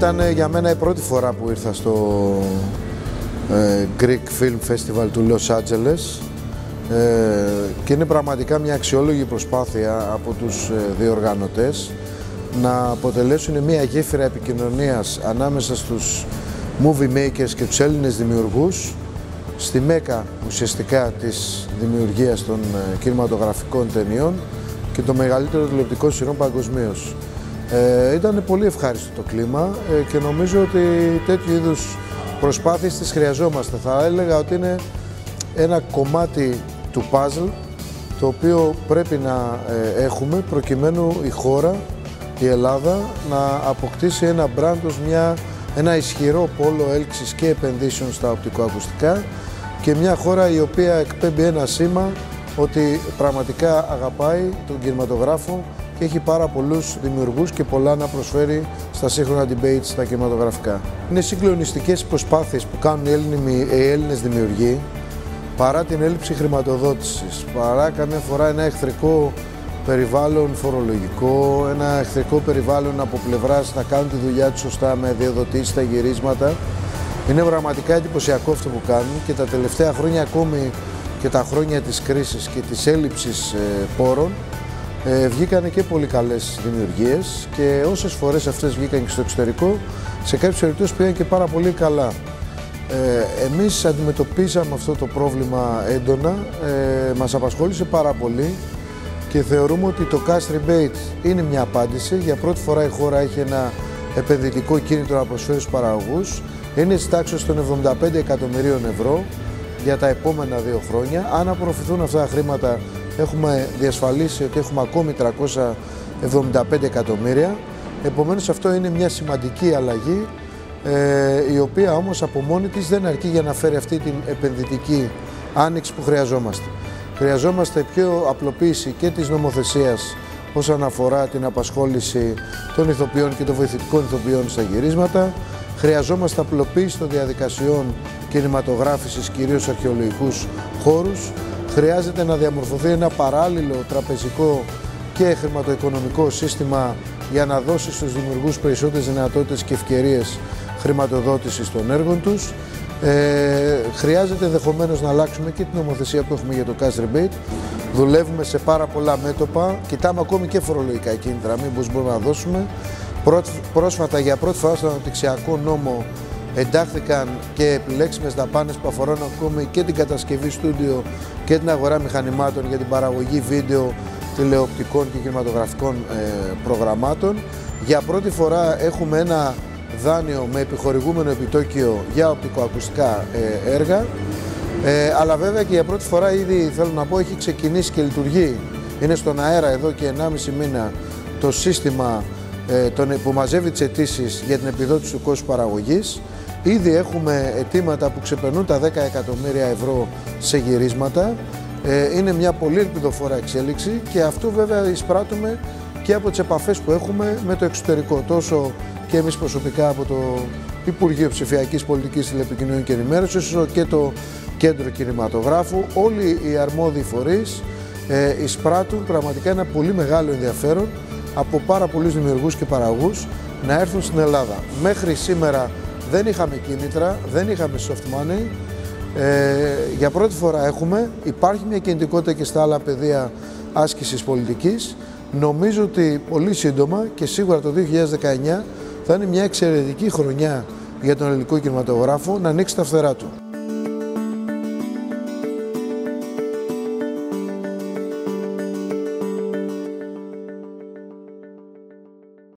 Ήταν για μένα η πρώτη φορά που ήρθα στο Greek Film Festival του Λος Άντζελες και είναι πραγματικά μια αξιόλογη προσπάθεια από τους διοργανωτές να αποτελέσουν μια γέφυρα επικοινωνίας ανάμεσα στους movie makers και τους Έλληνες δημιουργούς στη μέκα ουσιαστικά της δημιουργίας των κινηματογραφικών ταινιών και το μεγαλύτερο τηλεοπτικό σειρών παγκοσμίως. Ήταν πολύ ευχάριστο το κλίμα και νομίζω ότι τέτοιου είδους προσπάθειες τις χρειαζόμαστε. Θα έλεγα ότι είναι ένα κομμάτι του puzzle το οποίο πρέπει να έχουμε προκειμένου η χώρα, η Ελλάδα, να αποκτήσει ένα brand ως ένα ισχυρό πόλο έλξης και επενδύσεων στα οπτικοακουστικά και μια χώρα η οποία εκπέμπει ένα σήμα ότι πραγματικά αγαπάει τον κινηματογράφο και έχει πάρα πολλούς δημιουργούς και πολλά να προσφέρει στα σύγχρονα debates στα κινηματογραφικά. Είναι συγκλονιστικές προσπάθειες που κάνουν οι Έλληνες δημιουργοί παρά την έλλειψη χρηματοδότησης, παρά καμιά φορά ένα εχθρικό περιβάλλον φορολογικό, ένα εχθρικό περιβάλλον από πλευράς να κάνουν τη δουλειά τους σωστά με διοδοτήσεις στα γυρίσματα. Είναι πραγματικά εντυπωσιακό αυτό που κάνουν και τα τελευταία χρόνια, ακόμη και τα χρόνια της κρίσης και της έλλειψης πόρων, βγήκαν και πολύ καλές δημιουργίες και όσες φορές αυτές βγήκαν και στο εξωτερικό, σε κάποιες περιπτώσεις πήγαν και πάρα πολύ καλά. Εμείς αντιμετωπίσαμε αυτό το πρόβλημα έντονα, μας απασχόλησε πάρα πολύ και θεωρούμε ότι το cash rebate είναι μια απάντηση. Για πρώτη φορά η χώρα έχει ένα επενδυτικό κίνητρο να προσφέρει στους παραγωγούς. Είναι της τάξης των 75 εκατομμυρίων ευρώ για τα επόμενα 2 χρόνια. Αν απορροφηθούν αυτά τα χρήματα, έχουμε διασφαλίσει ότι έχουμε ακόμη 375 εκατομμύρια. Επομένως αυτό είναι μια σημαντική αλλαγή, η οποία όμως από μόνη της δεν αρκεί για να φέρει αυτή την επενδυτική άνοιξη που χρειαζόμαστε. Χρειαζόμαστε πιο απλοποίηση και της νομοθεσίας όσον αφορά την απασχόληση των ηθοποιών και των βοηθητικών ηθοποιών στα γυρίσματα. Χρειαζόμαστε απλοποίηση των διαδικασιών κινηματογράφησης, κυρίως αρχαιολογικούς χώρους. Χρειάζεται να διαμορφωθεί ένα παράλληλο τραπεζικό και χρηματοοικονομικό σύστημα για να δώσει στους δημιουργούς περισσότερες δυνατότητες και ευκαιρίες χρηματοδότησης των έργων τους. Χρειάζεται ενδεχομένως να αλλάξουμε και την νομοθεσία που έχουμε για το cash rebate. Δουλεύουμε σε πάρα πολλά μέτωπα, κοιτάμε ακόμη και φορολογικά κίνητρα, μήπως μπορούμε να δώσουμε. Πρόσφατα, για πρώτη φορά στον αναπτυξιακό νόμο, εντάχθηκαν και επιλέξιμες δαπάνες που αφορούν ακόμη και την κατασκευή στούντιο και την αγορά μηχανημάτων για την παραγωγή βίντεο, τηλεοπτικών και κινηματογραφικών προγραμμάτων. Για πρώτη φορά έχουμε ένα δάνειο με επιχορηγούμενο επιτόκιο για οπτικοακουστικά έργα, αλλά βέβαια και για πρώτη φορά ήδη, θέλω να πω, έχει ξεκινήσει και λειτουργεί. Είναι στον αέρα εδώ και 1,5 μήνα το σύστημα που μαζεύει τις αιτήσεις για την επιδότηση του κόστους παραγωγής. Ήδη έχουμε αιτήματα που ξεπερνούν τα 10 εκατομμύρια ευρώ σε γυρίσματα. Είναι μια πολύ ελπιδοφόρα εξέλιξη και αυτό βέβαια εισπράττουμε και από τις επαφές που έχουμε με το εξωτερικό, τόσο και εμείς προσωπικά από το Υπουργείο Ψηφιακής Πολιτικής, Τηλεπικοινωνιών και Ενημέρωσης, όσο και το Κέντρο Κινηματογράφου. Όλοι οι αρμόδιοι φορείς εισπράττουν πραγματικά ένα πολύ μεγάλο ενδιαφέρον από πάρα πολλούς δημιουργούς και παραγωγούς να έρθουν στην Ελλάδα. Μέχρι σήμερα δεν είχαμε κίνητρα, δεν είχαμε soft money. Για πρώτη φορά υπάρχει μια κινητικότητα και στα άλλα πεδία άσκησης πολιτικής. Νομίζω ότι πολύ σύντομα και σίγουρα το 2019 θα είναι μια εξαιρετική χρονιά για τον ελληνικό κινηματογράφο να ανοίξει τα φτερά του.